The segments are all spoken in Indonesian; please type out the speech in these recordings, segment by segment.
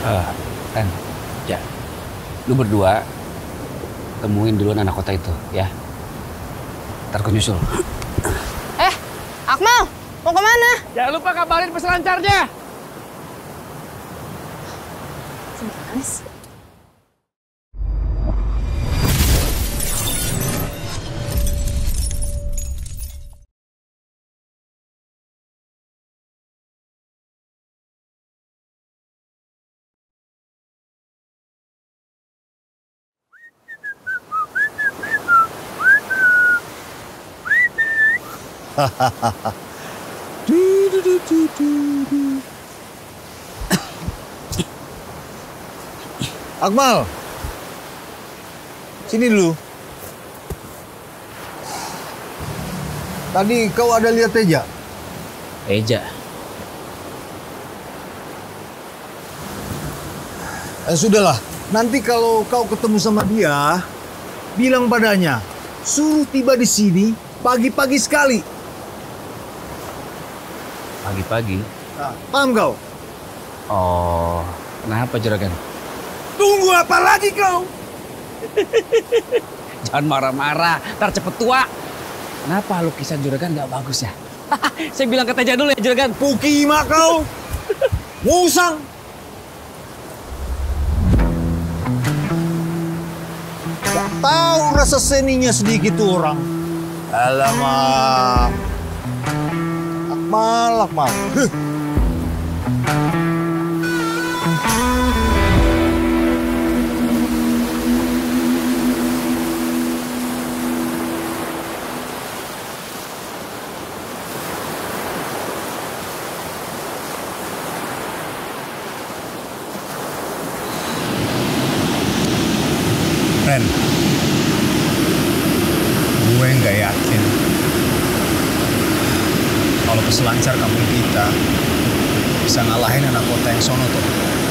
Kan, ya, lu berdua temuin duluan anak kota itu, ya. Ntar aku nyusul. Akmal, mau kemana? Jangan lupa kabarin peselancarnya. Gimana sih? Akmal, sini dulu. Tadi kau ada lihat Teja? Teja? Sudahlah, nanti kalau kau ketemu sama dia, bilang padanya, suruh tiba di sini pagi-pagi sekali. Pagi-pagi? Nah, paham kau? Oh, kenapa Juragan? Tunggu apa lagi kau? Jangan marah-marah, ntar cepet tua. Kenapa lukisan Juragan nggak bagus ya? Saya bilang ke Teja dulu ya Juragan. Pukima kau, musang. Gak tahu rasa seninya sedikit orang. Alamak. Akmal. Ren, gue nggak yakin kalau peselancar kampung kita bisa ngalahin anak kota yang sono tuh.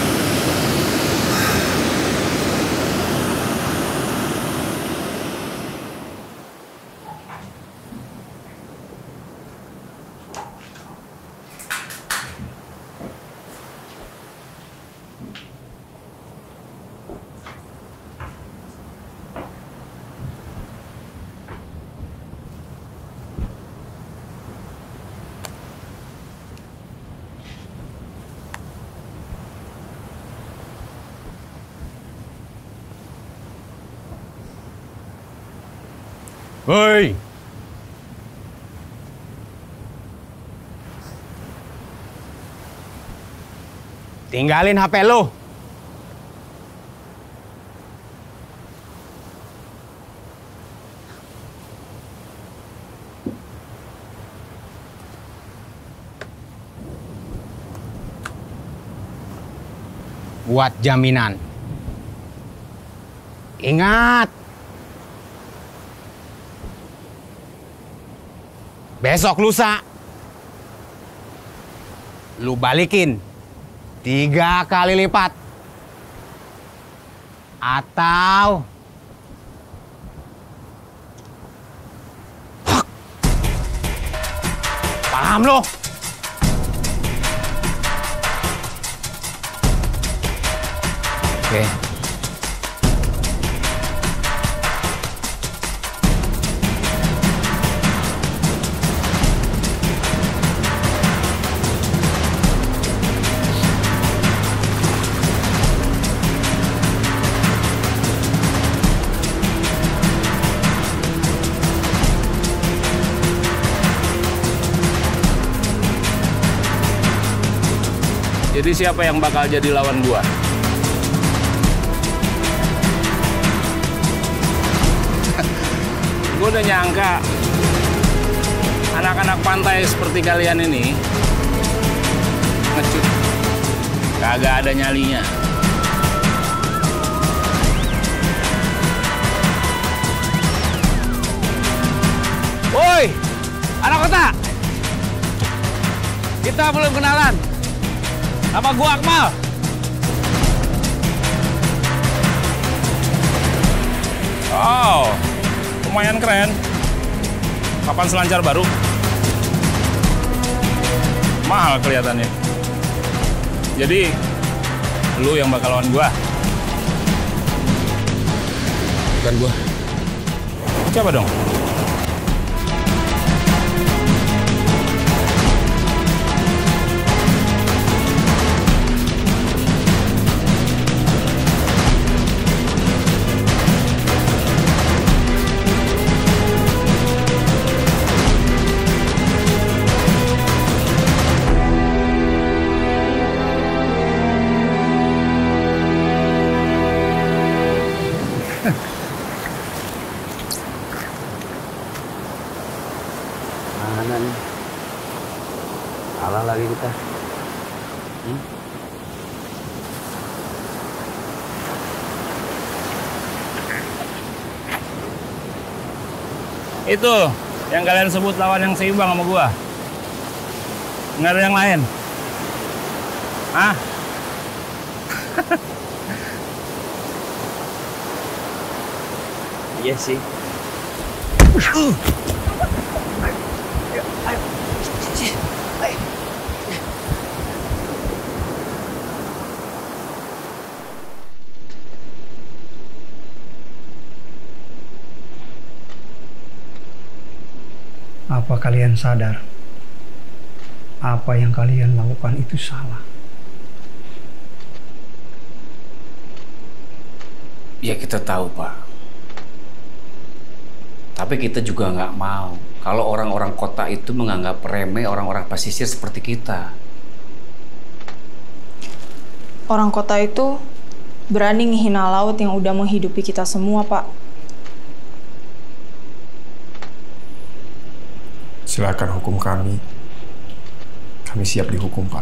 Hoi. Tinggalin HP lo. Buat jaminan. Ingat. Besok lusa, lu balikin 3 kali lipat. Atau paham lo? Oke. Jadi siapa yang bakal jadi lawan gua? Gua udah nyangka anak-anak pantai seperti kalian ini ngecut, kagak ada nyalinya. Woi, anak kota, kita belum kenalan. Nama gua Akmal. Oh, lumayan keren. Kapan selancar baru? Mahal kelihatannya. Jadi, Lu yang bakal lawan gua. Bukan gua. Siapa dong? Mana nih? Salah lagi kita. Itu yang kalian sebut lawan yang seimbang sama gua. Nggak ada yang lain. Hah? Iya sih. Apa kalian sadar? Apa yang kalian lakukan itu salah. Ya kita tahu, Pak. Tapi kita juga nggak mau kalau orang-orang kota itu menganggap remeh orang-orang pesisir seperti kita. Orang kota itu berani ngehina laut yang udah menghidupi kita semua, Pak. Silakan hukum kami. Kami siap dihukum, Pak.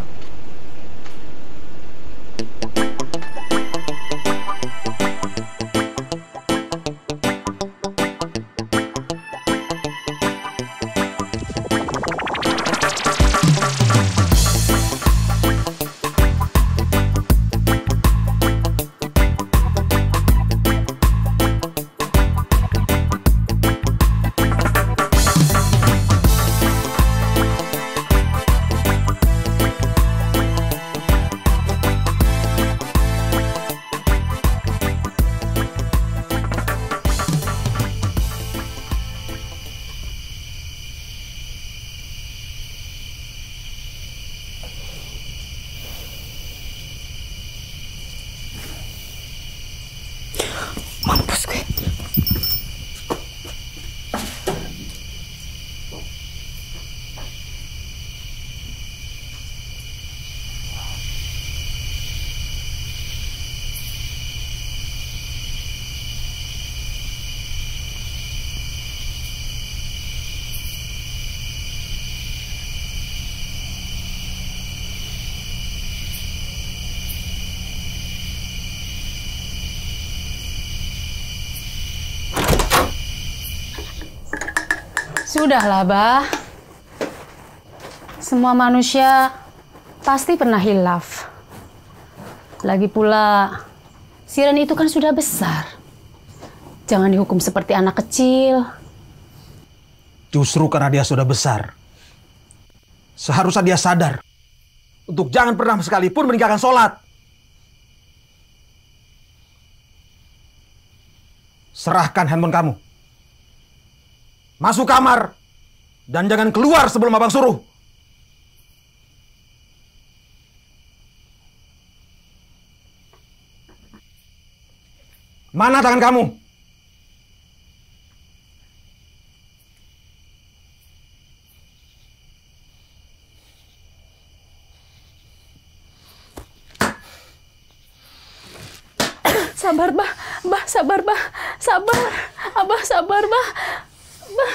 Mampus gue. Sudahlah, Bah. Semua manusia pasti pernah hilaf. Lagi pula, si Ren itu kan sudah besar. Jangan dihukum seperti anak kecil. Justru karena dia sudah besar, seharusnya dia sadar untuk jangan pernah sekalipun meninggalkan sholat. Serahkan handphone kamu. Masuk kamar. Dan jangan keluar sebelum abang suruh. Mana tangan kamu? Sabar, Bah. Bah, sabar, Bah. Sabar. Abah, sabar, Bah. Bah.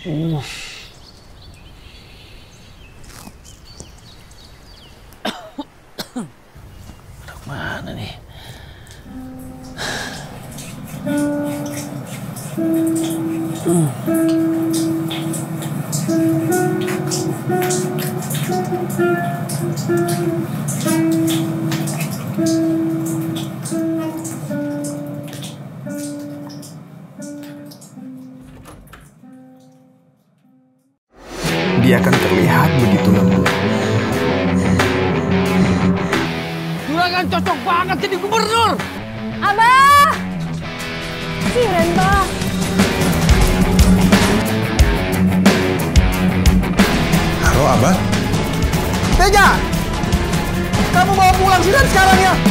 Mana nih? Dia akan terlihat begitu lembut. Juragan cocok banget jadi gubernur. Abah! Siren, Bah. Halo, Abah. Teja! Kamu bawa pulang Siren sekarang ya!